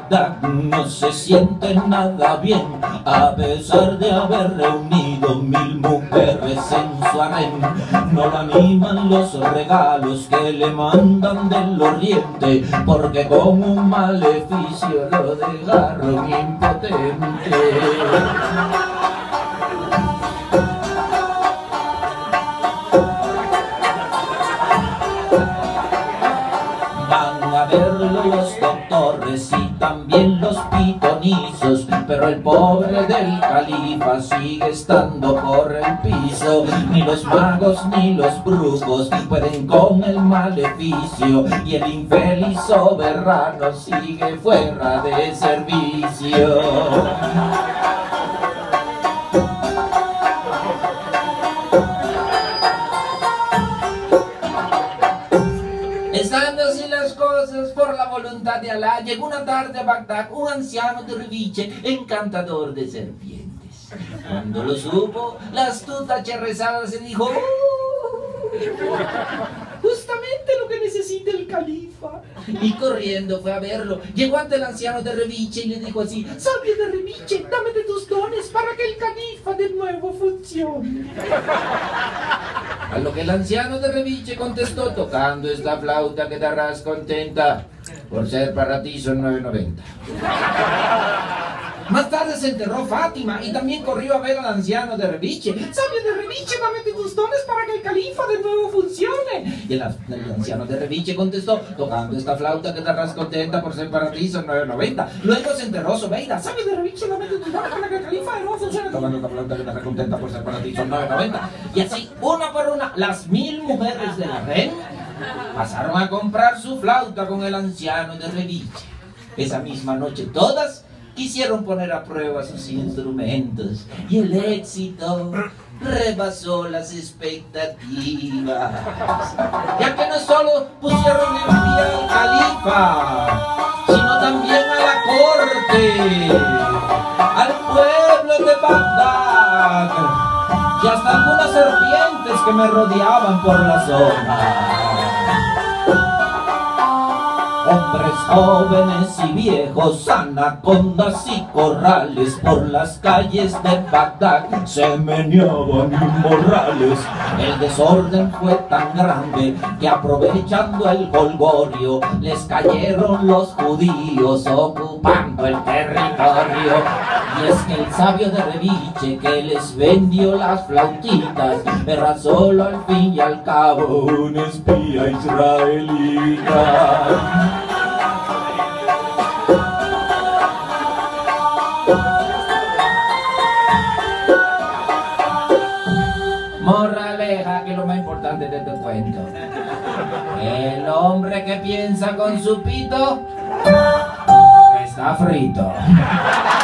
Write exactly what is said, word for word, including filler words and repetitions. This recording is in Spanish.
Bagdad no se siente nada bien, a pesar de haber reunido mil mujeres en su harén. No lo animan los regalos que le mandan del oriente, porque con un maleficio lo dejaron impotente. Los doctores y también los pitonizos, pero el pobre del califa sigue estando por el piso. Ni los magos ni los brujos pueden con el maleficio, y el infeliz soberano sigue fuera de servicio. Estando así las cosas por la voluntad de Alá, llegó una tarde a Bagdad un anciano de Reviche, encantador de serpientes. Cuando lo supo, la astuta Scheherazade se dijo: ¡oh! Justamente lo que necesita el califa. Y corriendo fue a verlo. Llegó ante el anciano de Reviche y le dijo así: sabio de Reviche, dame de tus dones para que el califa de nuevo funcione. A lo que el anciano de Reviche contestó: tocando esta flauta quedarás contenta, por ser para ti son nueve noventa. Más tarde se enterró Fátima y también corrió a ver al anciano de Reviche. Sabio de Reviche, dame tus dones para que el califa de nuevo funcione. Y el, el anciano de Reviche contestó: tocando esta flauta quedarás contenta, por ser para ti son nueve noventa. Luego se enterró Zobeida. Sabio de Reviche, dame tus dones para que el califa de nuevo funcione. Tocando esta flauta quedarás contenta, por ser para ti son nueve noventa. Y así, una por una, las mil mujeres de la reina pasaron a comprar su flauta con el anciano de Reviche. Esa misma noche todas quisieron poner a prueba sus instrumentos, y el éxito rebasó las expectativas, ya que no solo pusieron en pie al califa, sino también a la corte, al pueblo de Bagdad, y hasta algunas serpientes que me rodeaban por la zona. Hombres jóvenes y viejos, anacondas y corrales, por las calles de Bagdad se meneaban inmorales. El desorden fue tan grande que, aprovechando el jolgorio, les cayeron los judíos ocupando el territorio. Y es que el sabio de Reviche, que les vendió las flautitas, era solo al fin y al cabo un espía israelita. Moraleja, que es lo más importante de este cuento: el hombre que piensa con su pito está frito.